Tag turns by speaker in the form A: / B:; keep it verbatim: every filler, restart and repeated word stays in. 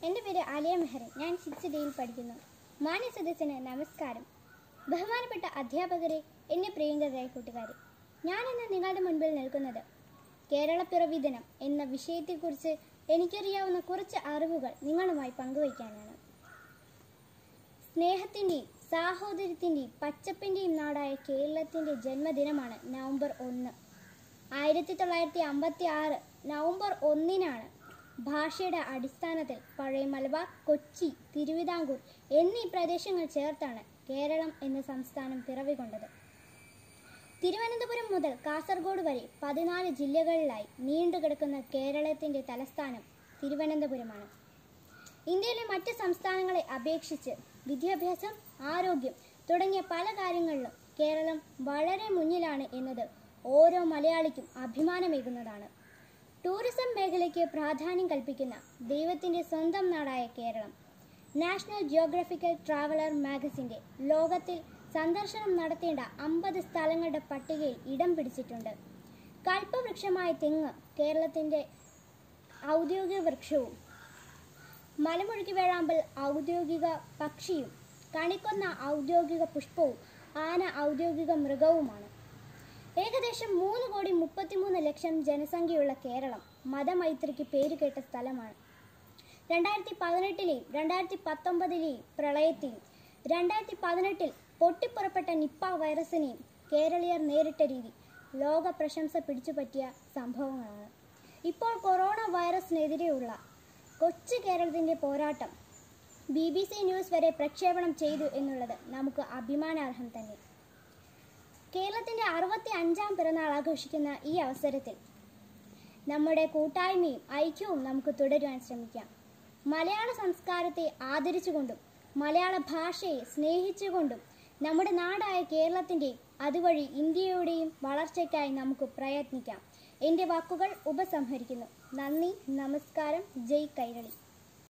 A: എൻ്റെ പേര് ആലിയ മെഹറിൻ. ഞാൻ സിക്സ് ഡിയിൽ പഠിക്കുന്നു. മാന്യ സദസ്സിന് നമസ്കാരം. ബഹുമാനപ്പെട്ട അധ്യാപകരെ, എൻ്റെ പ്രിയങ്കരായ കൂട്ടുകാരെ, ഞാനിന്ന് നിങ്ങളുടെ മുൻപിൽ നിൽക്കുന്നത് കേരളപ്പിറവി ദിനം എന്ന വിഷയത്തെക്കുറിച്ച് എനിക്കറിയാവുന്ന കുറച്ച് അറിവുകൾ നിങ്ങളുമായി പങ്കുവയ്ക്കാനാണ്. സ്നേഹത്തിൻ്റെയും സാഹോദര്യത്തിൻ്റെയും പച്ചപ്പിൻ്റെയും നാടായ കേരളത്തിൻ്റെ ജന്മദിനമാണ് നവംബർ ഒന്ന്. ആയിരത്തി തൊള്ളായിരത്തി അമ്പത്തി ആറ് നവംബർ ഒന്നിനാണ് ഭാഷയുടെ അടിസ്ഥാനത്തിൽ പഴയ മലബാർ, കൊച്ചി, തിരുവിതാംകൂർ എന്നീ പ്രദേശങ്ങൾ ചേർത്താണ് കേരളം എന്ന സംസ്ഥാനം പിറവികൊണ്ടത്. തിരുവനന്തപുരം മുതൽ കാസർഗോഡ് വരെ പതിനാല് ജില്ലകളിലായി നീണ്ടുകിടക്കുന്ന കേരളത്തിൻ്റെ തലസ്ഥാനം തിരുവനന്തപുരമാണ്. ഇന്ത്യയിലെ മറ്റ് സംസ്ഥാനങ്ങളെ അപേക്ഷിച്ച് വിദ്യാഭ്യാസം, ആരോഗ്യം തുടങ്ങിയ പല കാര്യങ്ങളിലും കേരളം വളരെ മുന്നിലാണ് എന്നത് ഓരോ മലയാളിക്കും അഭിമാനമേകുന്നതാണ്. ടൂറിസം മേഖലയ്ക്ക് പ്രാധാന്യം കൽപ്പിക്കുന്ന ദൈവത്തിൻ്റെ സ്വന്തം നാടായ കേരളം നാഷണൽ ജിയോഗ്രഫിക്കൽ ട്രാവലർ മാഗസിൻ്റെ ലോകത്തിൽ സന്ദർശനം നടത്തേണ്ട അമ്പത് സ്ഥലങ്ങളുടെ പട്ടികയിൽ ഇടം പിടിച്ചിട്ടുണ്ട്. കൽപ്പവൃക്ഷമായ തെങ്ങ് കേരളത്തിൻ്റെ ഔദ്യോഗിക വൃക്ഷവും മലമുഴക്കി വേഴാമ്പൽ ഔദ്യോഗിക പക്ഷിയും കണിക്കൊന്ന ഔദ്യോഗിക പുഷ്പവും ആന ഔദ്യോഗിക മൃഗവുമാണ്. ഏകദേശം മൂന്ന് കോടി മുപ്പത്തിമൂന്ന് ലക്ഷം ജനസംഖ്യയുള്ള കേരളം മതമൈത്രിക്ക് പേരുകേട്ട സ്ഥലമാണ്. രണ്ടായിരത്തി പതിനെട്ടിലെയും രണ്ടായിരത്തി പത്തൊമ്പതിലെയും പ്രളയത്തെയും രണ്ടായിരത്തി പതിനെട്ടിൽ പൊട്ടിപ്പുറപ്പെട്ട നിപ്പ വൈറസിനെയും കേരളീയർ നേരിട്ട രീതി ലോക പ്രശംസ പിടിച്ചുപറ്റിയ സംഭവങ്ങളാണ്. ഇപ്പോൾ കൊറോണ വൈറസിനെതിരെയുള്ള കൊച്ചു കേരളത്തിൻ്റെ പോരാട്ടം ബി ബി സി ന്യൂസ് വരെ പ്രക്ഷേപണം ചെയ്തു എന്നുള്ളത് നമുക്ക് അഭിമാനാർഹം തന്നെ. കേരളത്തിൻ്റെ അറുപത്തി അഞ്ചാം പിറന്നാൾ ആഘോഷിക്കുന്ന ഈ അവസരത്തിൽ നമ്മുടെ കൂട്ടായ്മയും ഐക്യവും നമുക്ക് തുടരുവാൻ ശ്രമിക്കാം. മലയാള സംസ്കാരത്തെ ആദരിച്ചുകൊണ്ടും മലയാള ഭാഷയെ സ്നേഹിച്ചുകൊണ്ടും നമ്മുടെ നാടായ കേരളത്തിൻ്റെയും അതുവഴി ഇന്ത്യയുടെയും വളർച്ചയ്ക്കായി നമുക്ക് പ്രയത്നിക്കാം. എൻ്റെ വാക്കുകൾ ഉപസംഹരിക്കുന്നു. നന്ദി, നമസ്കാരം, ജയ് കൈരളി.